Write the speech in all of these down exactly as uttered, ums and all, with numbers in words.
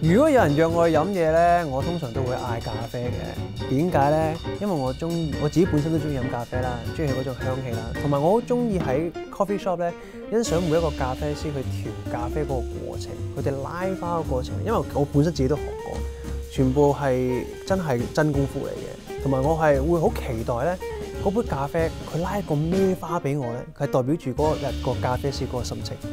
如果有人約我去飲嘢咧，我通常都會嗌咖啡嘅。點解咧？因為我中意，我自己本身都中意飲咖啡啦，中意嗰種香氣啦，同埋我好中意喺 coffee shop 咧欣賞每一個咖啡師去調咖啡嗰個過程，佢哋拉花嘅過程。因為我本身自己都學過，全部係真係真功夫嚟嘅。同埋我係會好期待咧，嗰杯咖啡佢拉一個咩花俾我咧，佢係代表住嗰日個咖啡師嗰個心情。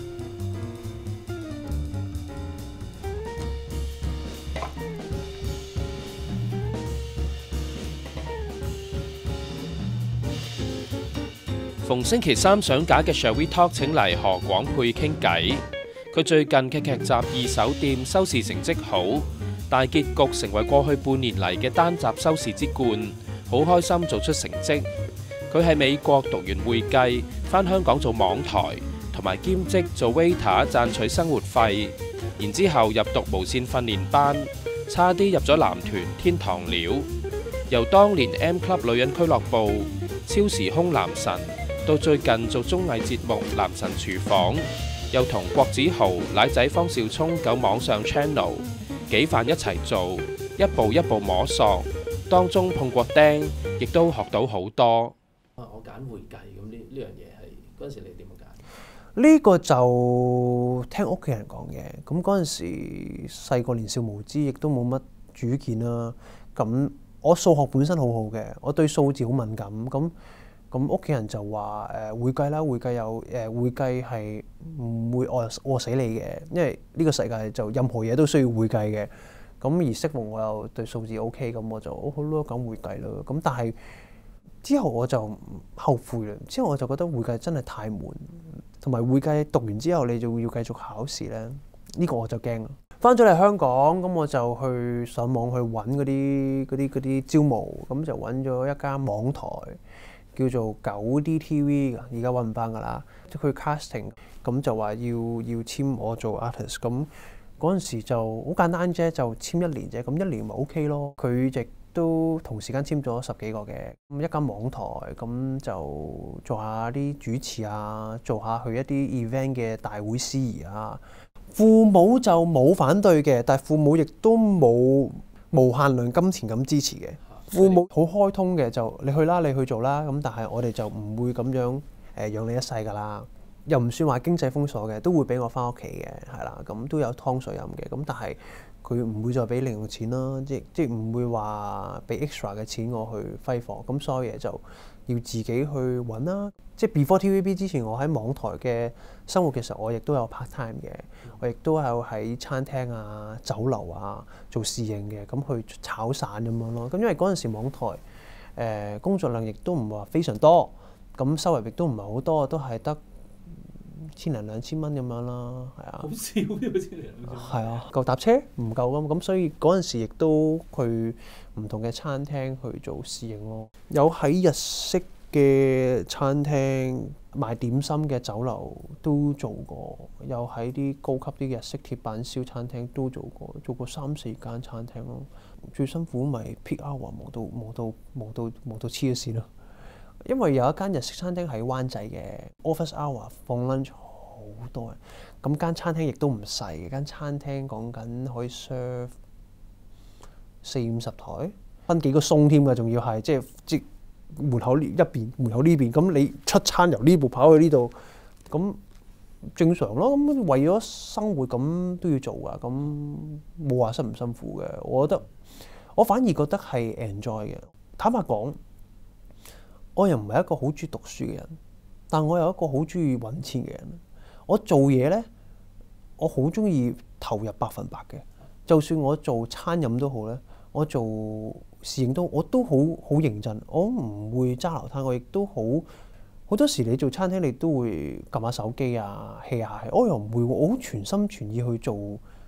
逢星期三上架嘅 Shall We Talk 請嚟何廣沛傾偈。佢最近嘅劇集《二手店》收視成績好，大結局成為過去半年嚟嘅單集收視之冠，好開心做出成績。佢喺美國讀完會計，返香港做網台，同埋兼職做 waiter 賺取生活費，然之後入讀無線訓練班，差啲入咗男團天堂鳥。由當年 M Club 女人俱樂部、超時空男神，到最近做綜藝節目《男神廚房》，又同郭子豪、奶仔方少聰搞網上 channel， 幾飯一齊做，一步一步摸索，當中碰過釘，亦都學到好多。 啊，我揀會計咁呢呢樣嘢係嗰陣時你點樣揀？ 呢個就聽屋企人講嘅。咁嗰陣時細個年少無知，亦都冇乜主見啦。咁我數學本身好好嘅，我對數字好敏感。咁咁屋企人就話誒、呃、會計啦，會計有誒、呃、會計係唔會餓餓死你嘅，因為呢個世界就任何嘢都需要會計嘅。咁而適逢我又對數字 OK，咁我就哦好咯，咁會計咯。咁但係之後我就後悔啦。之後我就覺得會計真係太悶，同埋會計讀完之後你就要繼續考試咧，呢、呢個我就驚啦。翻咗嚟香港，咁我就去上網去揾嗰啲嗰啲嗰啲招募，咁就揾咗一間網台。叫做九 D T V 㗎，而家揾唔翻㗎啦。即佢 casting，咁就話要要簽我做 artist。咁嗰陣時就好簡單啫，就簽一年啫。咁一年咪 OK 咯。佢亦都同時間簽咗十幾個嘅。咁一間網台，咁就做下啲主持啊，做下去一啲 event 嘅大會司儀啊。父母就冇反對嘅，但係父母亦都冇無限量金錢咁支持嘅。父母好開通嘅，就你去啦，你去做啦。咁但係我哋就唔會咁樣誒養你一世㗎啦。又唔算話經濟封鎖嘅，都會俾我翻屋企嘅，係啦。咁都有湯水飲嘅。咁但係佢唔會再俾零用錢啦，即即唔會話俾 extra 嘅錢我去揮霍。咁所有嘢就要自己去揾啦。即 before T V B 之前，我喺網台嘅生活嘅時候，我亦都有 part time 嘅，我亦都有喺餐廳啊、酒樓啊做侍應嘅，咁去炒散咁樣咯。咁因為嗰陣時網台誒、呃、工作量亦都唔係話非常多，咁收入亦都唔係好多，都係得千零兩千蚊咁樣啦，係啊。 好少呢個千零兩千蚊。係啊，夠搭車唔夠咁，咁所以嗰陣時亦都去唔同嘅餐廳去做侍應咯。有喺日式嘅餐廳賣點心嘅酒樓都做過，又喺啲高級啲日式鐵板燒餐廳都做過，做過三四間餐廳咯。最辛苦咪 peak hour 忙到忙到忙到忙到黐咗線咯。因為有一間日式餐廳喺灣仔嘅 office hour 放 lunch 好多人，咁間餐廳亦都唔細嘅，間餐廳講緊可以 serve 四五十台，分幾個餸添㗎，仲要係即係即門口呢一邊，門口呢邊，咁你出餐由呢部跑去呢度，咁正常咯。咁為咗生活咁都要做㗎，咁冇話辛唔辛苦嘅。我覺得我反而覺得係 enjoy 嘅。坦白講，我又唔係一個好中意讀書嘅人，但我有一個好中意揾錢嘅人。我做嘢咧，我好中意投入百分百嘅。就算我做餐飲都好咧，我做侍應都我都好好認真。我唔會揸流攤，我亦都好好多時你做餐廳你都會撳下手機啊 hea 下，我又唔會，我好全心全意去做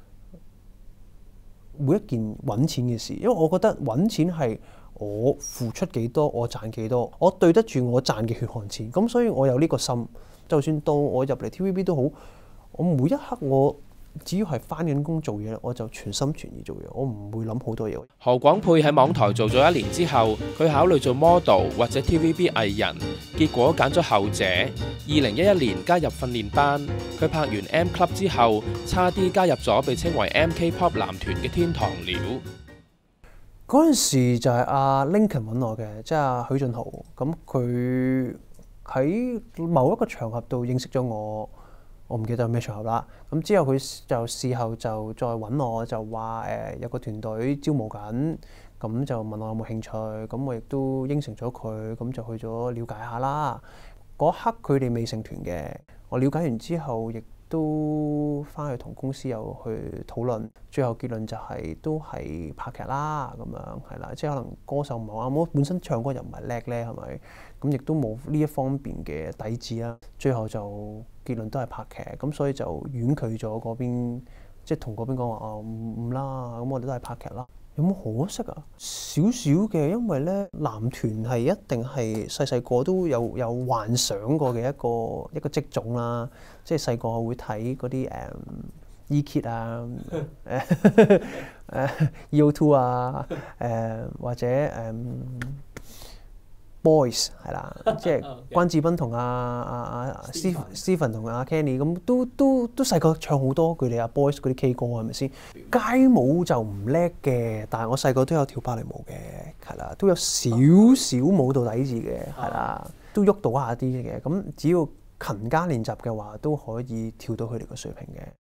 每一件揾錢嘅事，因為我覺得揾錢係我付出幾多，我賺幾多，我對得住我賺嘅血汗錢。咁所以我有呢個心，就算到我入嚟 T V B 都好，我每一刻我只要係返緊工做嘢，我就全心全意做嘢，我唔會諗好多嘢。 何廣沛喺網台做咗一年之後，佢考慮做 model 或者 T V B 藝人，結果揀咗後者。 二零一一年加入訓練班，佢拍完 M Club 之後，差啲加入咗被稱為 M K Pop 男團嘅天堂鳥。 嗰陣時就係阿 Lincoln 揾我嘅，即係阿許俊豪。咁佢喺某一個場合度認識咗我，我唔記得係咩場合啦。咁之後佢就事後就再揾我，就話誒、呃、有個團隊招募緊，咁就問我有冇興趣。咁我亦都應承咗佢，咁就去咗了解下啦。嗰刻佢哋未成團嘅，我了解完之後，亦都翻去同公司又去討論，最後結論就係、是、都係拍劇啦，咁樣係啦，即係可能歌手唔係啱，我本身唱歌又唔係叻咧，係咪？咁亦都冇呢一方面嘅底子啦。最後就結論都係拍劇，咁所以就婉拒咗嗰邊，即係同嗰邊講話啊唔唔啦，咁我哋都係拍劇啦。有冇可惜啊？少少嘅，因為咧男團係一定係細細個都有有幻想過嘅一個一個職種啦。即係細個會睇嗰啲誒 E-Kid 啊、誒誒 E O two 啊、誒、呃、或者誒、嗯、Boys 係啦，即係關智斌同阿阿阿 Stephen 同阿 Kenny 咁都都都細個唱好多佢哋阿 Boys 嗰啲 K 歌係咪先？街舞就唔叻嘅，但係我細個都有跳芭蕾舞嘅，係啦，都有少少舞蹈底子嘅，係啦，都喐到下啲嘅。咁只要勤加練習嘅話，都可以跳到佢哋嘅水平嘅。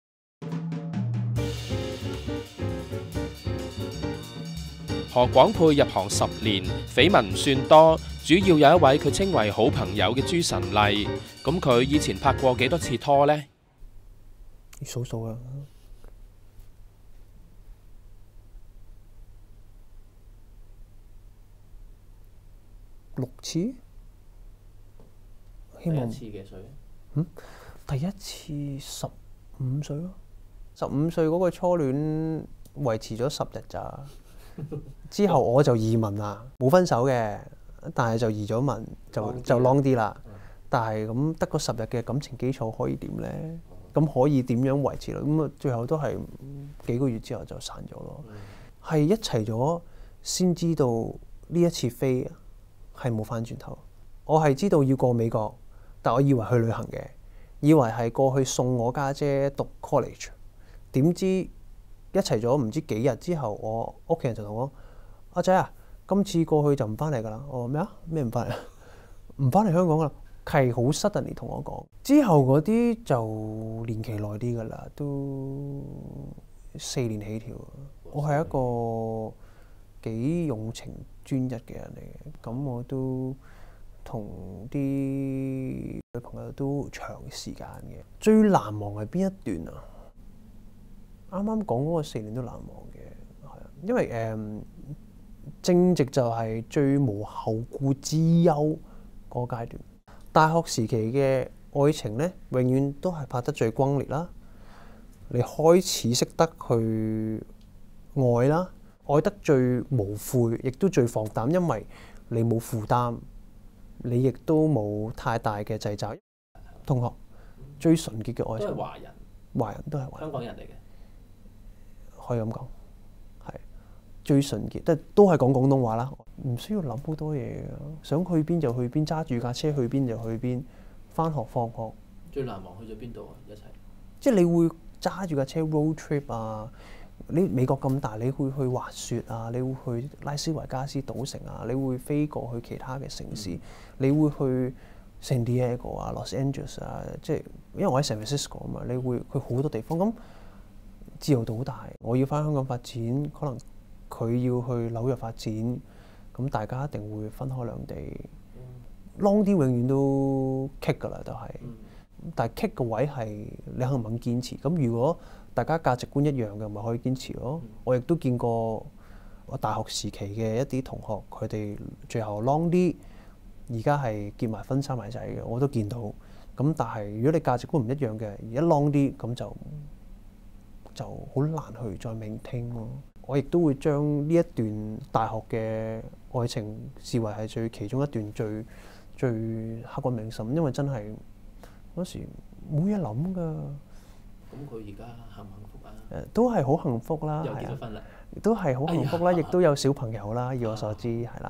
何廣沛入行十年，緋聞唔算多，主要有一位佢稱為好朋友嘅朱晨麗。咁佢以前拍過幾多次拖呢？ 數數啊，六次。希望第一次幾歲？ 嗯，第一次十五歲咯，十五歲嗰個初戀維持咗十日咋。之後我就移民啦，冇分手嘅，但係就移咗民，就就 long 啲啦。但係咁得個十日嘅感情基礎可以點呢？咁可以點樣維持咧？咁啊最後都係幾個月之後就散咗咯。係一齊咗先知道呢一次飛係冇翻轉頭。我係知道要過美國，但我以為去旅行嘅，以為係過去送我家姐讀 college， 點知？一齊咗唔知幾日之後，我屋企人就同我講：阿仔啊，今次過去就唔翻嚟㗎啦。我話咩啊？咩唔翻嚟？唔翻嚟香港㗎啦。係好 suddenly 同我講。之後嗰啲就年期耐啲㗎啦，都四年起跳。我係一個幾用情專一嘅人嚟嘅，咁我都同啲女朋友都長時間嘅。最難忘係邊一段啊？啱啱講嗰個四年都難忘嘅，係啊，因為誒、嗯、正值就係最無後顧之憂嗰個階段。大學時期嘅愛情咧，永遠都係拍得最轟烈啦。你開始識得去愛啦，愛得最無悔，亦都最放膽，因為你冇負擔，你亦都冇太大嘅掣肘。同學最純潔嘅愛情， 都係華人， 華人都係華人， 香港人嚟嘅。 可以咁講，係最純潔，都都係講廣東話啦，唔需要諗好多嘢嘅，想去邊就去邊，揸住架車去邊就去邊，返學放學。 最難忘去咗邊度啊？一齊。 即係你會揸住架車 road trip 啊！你美國咁大，你會去滑雪啊，你會去拉斯維加斯賭城啊，你會飛過去其他嘅城市，嗯、你會去 San Diego 啊、Los Angeles 啊，即係因為我喺 San Francisco 啊嘛，你會去好多地方咁。自由度好大，我要返香港發展，可能佢要去紐約發展，咁大家一定會分開兩地。long 啲永遠都棘㗎啦，都係。但係棘個位係你肯唔肯堅持？咁如果大家價值觀一樣嘅，咪可以堅持咯。我亦都見過我大學時期嘅一啲同學，佢哋最後 long 啲，而家係結埋婚生埋仔嘅，我都見到。咁但係如果你價值觀唔一樣嘅，而一 long 啲咁就。就好難去再maintain咯。我亦都會將呢一段大學嘅愛情視為係最其中一段最最刻骨銘心，因為真係嗰時冇嘢諗㗎。 咁佢而家幸唔幸福啊？ 誒，都係好幸福啦， 又結咗婚啦， 都係好幸福啦，亦都有小朋友啦。以我所知係啦，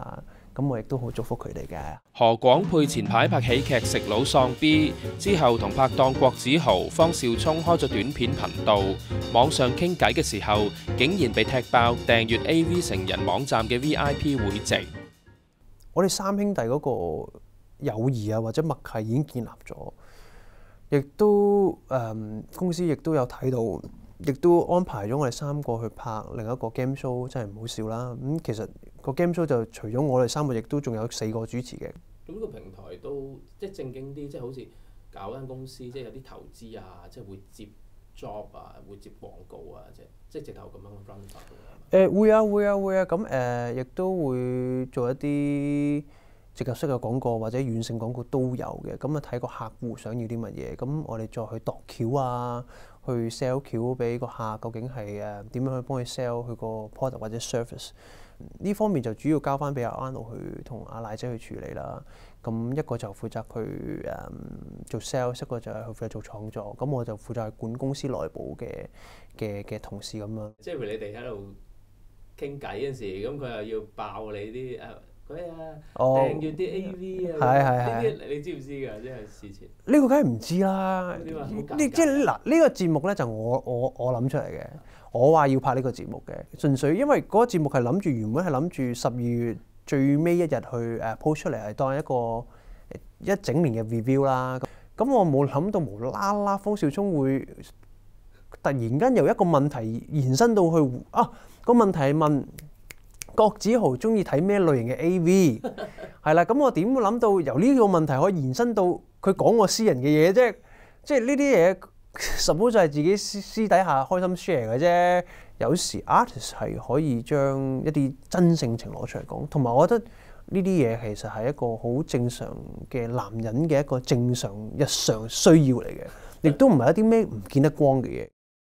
咁我亦都好祝福佢哋嘅。 何廣沛前排拍喜劇《食佬喪 B》之後，同拍檔郭子豪、方少聰開咗短片頻道，網上傾偈嘅時候，竟然被踢爆訂閱 A V 成人網站嘅 V I P 會籍。 我哋三兄弟嗰個友誼啊，或者默契已經建立咗，亦都誒、嗯、公司亦都有睇到。亦都安排咗我哋三個去拍另一個 game show，真係唔好笑啦。咁、嗯、其實個 game show 就除咗我哋三個，亦都仲有四個主持嘅。 咁呢個平台都即係正經啲，即係好似搞間公司，即係有啲投資啊，即係會接 job 啊，會接廣告啊，即係即係直頭咁樣 run 法嘅。 誒會啊會啊會啊，咁誒亦都會做一啲植入式嘅廣告或者軟性廣告都有嘅。咁啊睇個客戶想要啲乜嘢，咁我哋再去度橋啊。去 sell 橋俾個客，究竟係誒點樣去幫佢 sell 佢個 product 或者 service 呢方面就主要交翻俾阿 Arnold 去同阿奶仔去處理啦。咁一個就負責去誒、um, 做 sales， 一個就係負責做創作。咁我就負責去管公司內部嘅嘅嘅同事咁樣。 即係譬如你哋喺度傾偈嗰陣時，咁佢又要爆你啲誒。啊！訂閱啲 A V 啊，呢啲你知唔知㗎？即係事前呢個梗係唔知啦。呢即係嗱，呢個節目咧就我我我諗出嚟嘅。我話要拍呢個節目嘅，純粹因為嗰個節目係諗住原本係諗住十二月最尾一日去誒 post 出嚟，係當一個一整年嘅 review 啦。咁我冇諗到無啦啦方少聰會突然間由一個問題延伸到去啊個問題係問。郭子豪中意睇咩類型嘅 A V 係啦，咁我點會諗到由呢個問題可以延伸到佢講我私人嘅嘢啫？即係呢啲嘢 suppose 就係自己私私底下開心 share 嘅啫。有時 artist 係可以將一啲真性情攞出嚟講，同埋我覺得呢啲嘢其實係一個好正常嘅男人嘅一個正常日常需要嚟嘅，亦都唔係一啲咩唔見得光嘅嘢。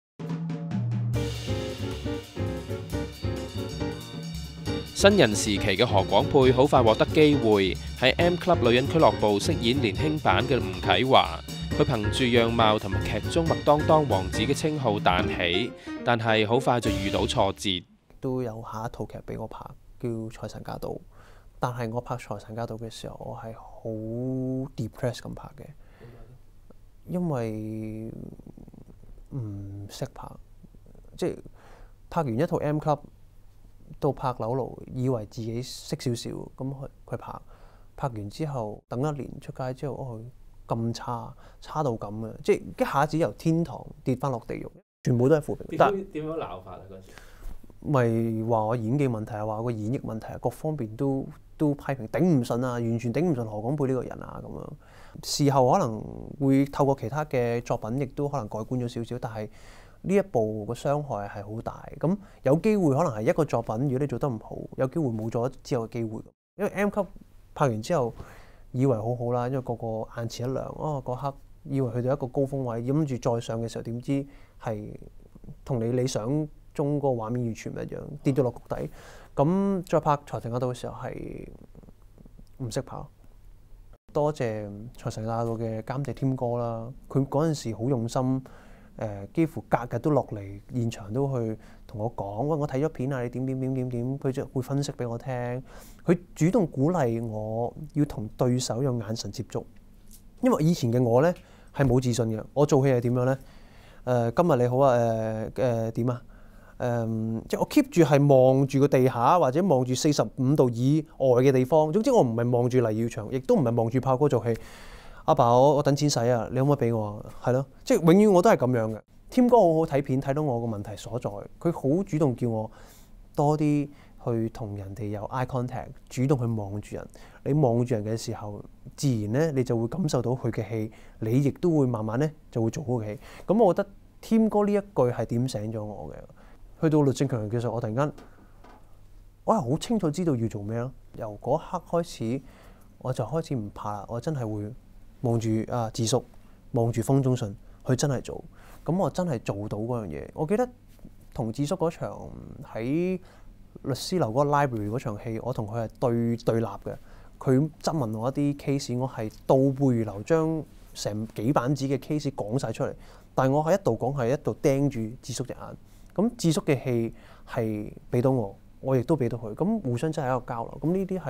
新人時期嘅何廣沛好快獲得機會喺 M Club 女人俱樂部飾演年輕版嘅吳啟華，佢憑住樣貌同埋劇中麥當當王子嘅稱號彈起，但係好快就遇到挫折。都有下一套劇俾我拍，叫《財神駕到》，但係我拍《財神駕到》嘅時候，我係好 depressed 咁拍嘅，因為唔識拍，即係拍完一套 M Club。到拍樓路，以為自己識少少，咁佢佢拍拍完之後，等一年出街之後，哦咁差，差到咁嘅，即係一下子由天堂跌翻落地獄，全部都係負評。 點點樣鬧法啊？嗰時咪話我演技問題啊，話我演繹問題啊，各方面都都批評，頂唔順啊，完全頂唔順何廣沛呢個人啊咁樣。事後可能會透過其他嘅作品，亦都可能改觀咗少少，但係。呢一部個傷害係好大，咁有機會可能係一個作品，如果你做得唔好，有機會冇咗之後嘅機會。因為 M 級拍完之後，以為好好啦，因為個個眼前一亮，哦嗰刻以為去到一個高峰位，諗住再上嘅時候，點知係同你理想中個畫面完全唔一樣，跌咗落谷底。咁再拍財神駕到嘅時候係唔識拍。多謝財神駕到嘅監製添哥啦，佢嗰陣時好用心。誒、呃、幾乎隔日都落嚟現場都去同我講，喂，我睇咗片啊，你點點點點點，佢就會分析俾我聽。佢主動鼓勵我要同對手有眼神接觸，因為以前嘅我咧係冇自信嘅。我做戲係點樣咧？誒、呃、今日你好啊，誒誒點啊？誒、呃、即係我 keep 住係望住個地下或者望住四十五度以外嘅地方。總之我唔係望住黎耀祥，亦都唔係望住炮哥做戲。阿爸，我我等錢使啊！你可唔可以俾我啊？係咯，即係永遠我都係咁樣嘅。添哥好好睇片，睇到我個問題所在，佢好主動叫我多啲去同人哋有 eye contact，主動去望住人。你望住人嘅時候，自然咧你就會感受到佢嘅戲，你亦都會慢慢咧就會做好戲。咁我覺得添哥呢一句係點醒咗我嘅。去到律政強人嘅時候，我突然間我係好清楚知道要做咩咯。由嗰刻開始，我就開始唔怕啦。我真係會。望住啊智叔，望住方中信，佢真係做，咁我真係做到嗰樣嘢。我記得同智叔嗰場喺律師樓嗰個 library 嗰場戲，我同佢係對對立嘅。佢質問我一啲 case，我係倒背如流，將成幾版紙嘅 case 講晒出嚟。但係我係一度講係一度盯住智叔隻眼。咁智叔嘅戲係俾到我，我亦都俾到佢。咁互相真係一個交流。咁呢啲係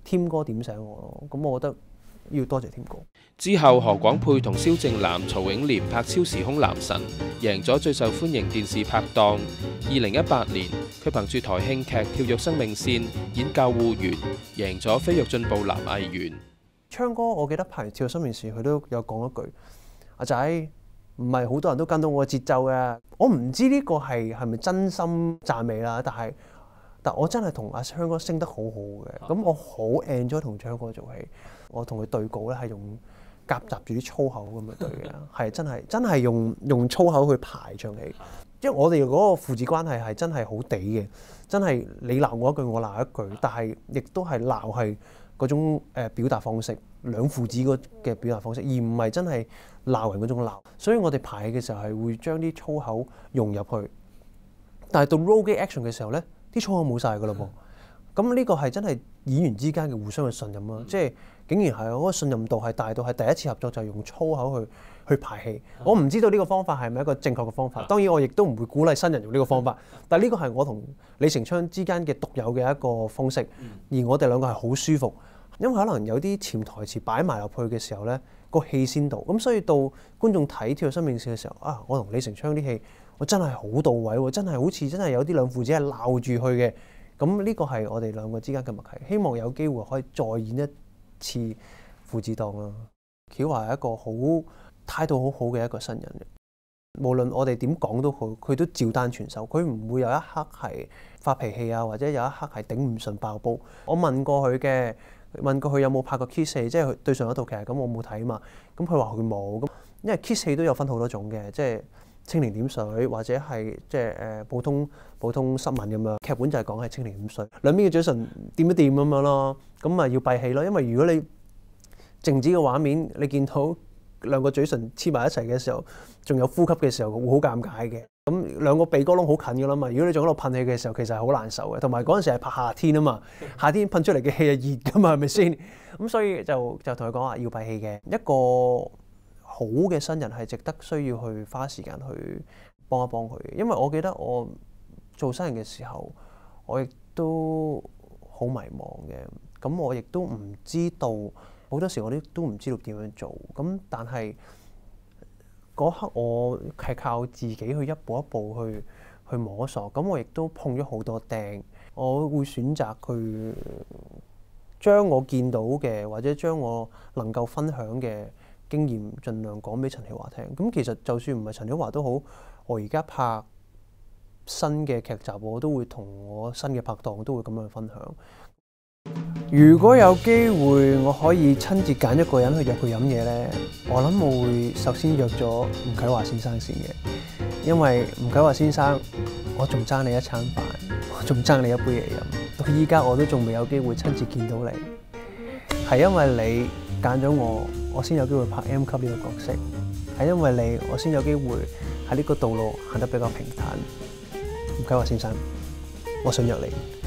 添哥點醒我咯。咁我覺得要多謝添哥。 之後，何廣沛同蕭正楠、曹永廉拍《超時空男神》，贏咗最受歡迎電視拍檔。二零一八年，佢憑住台慶劇《跳躍生命線》演救護員，贏咗飛躍進步男藝員。 昌哥，我記得拍完《跳躍生命線》，佢都有講一句：阿仔，唔係好多人都跟到我嘅節奏嘅。我唔知呢個係係咪真心讚美啦，但係但我真係同阿昌哥升得好好嘅。咁我好 enjoy 同昌哥做戲。我同佢對稿咧係用夾雜住啲粗口咁樣對嘅，係真係真係用用粗口去排場戲。因為我哋嗰個父子關係係真係好地嘅，真係你鬧我一句，我鬧一句，但係亦都係鬧係嗰種誒表達方式，兩父子嘅表達方式，而唔係真係鬧人嗰種鬧。所以我哋排戲嘅時候係會將啲粗口融入去，但係到 roll 機 action 嘅時候咧，啲粗口冇晒㗎啦噃。咁呢個係真係演員之間嘅互相嘅信任啦，即係竟然係嗰個信任度係大到係第一次合作就係用粗口去去排戲。我唔知道呢個方法係咪一個正確嘅方法，當然我亦都唔會鼓勵新人用呢個方法。但係呢個係我同李成昌之間嘅獨有嘅一個方式，而我哋兩個係好舒服，因為可能有啲潛台詞擺埋落去嘅時候咧，個戲先到。咁所以到觀眾睇《跳躍生命線》嘅時候，啊，我同李成昌啲戲，我真係好到位喎，真係好似真係有啲兩父子係鬧住去嘅。咁呢個係我哋兩個之間嘅默契，希望有機會可以再演一次父子檔啦。曉華係一個好態度好好嘅一個新人，無論我哋點講都好，佢都照單全收，佢唔會有一刻係發脾氣啊，或者有一刻係頂唔順爆煲。我問過佢嘅，問過佢有冇拍過 kiss 戲，即係佢對上一套劇，咁我冇睇嘛，咁佢話佢冇，咁因為 kiss 戲都有分好多種嘅，即係清零點水或者係即係誒普通普通濕吻咁樣，劇本就係講係清零點水，兩邊嘅嘴唇掂一掂咁樣咯，咁啊要閉氣咯，因為如果你靜止嘅畫面，你見到兩個嘴唇黐埋一齊嘅時候，仲有呼吸嘅時候會好尷尬嘅。咁兩個鼻哥窿好近㗎啦嘛，如果你仲喺度噴氣嘅時候，其實係好難受嘅。同埋嗰陣時係拍夏天啊嘛，夏天噴出嚟嘅氣係熱㗎嘛，係咪先？咁所以就就同佢講話要閉氣嘅。一個好嘅新人係值得需要去花時間去幫一幫佢嘅，因為我記得我做新人嘅時候，我亦都好迷茫嘅。咁我亦都唔知道，好多時我都都唔知道點樣做。咁但係嗰刻我係靠自己去一步一步去去摸索。咁我亦都碰咗好多釘，我會選擇去將我見到嘅或者將我能夠分享嘅經驗，盡量講俾陳曉華聽。咁其實就算唔係陳曉華都好，我而家拍新嘅劇集，我都會同我新嘅拍檔都會咁樣分享。如果有機會，我可以親自揀一個人去約佢飲嘢呢，我諗我會首先約咗吳啟華先生先嘅，因為吳啟華先生，我仲爭你一餐飯，我仲爭你一杯嘢飲。到依家我都仲未有機會親自見到你，係因為你揀咗我，我先有機會拍 M 級呢個角色，係因為你，我先有機會喺呢個道路行得比較平坦。吳啟華先生，我想約你。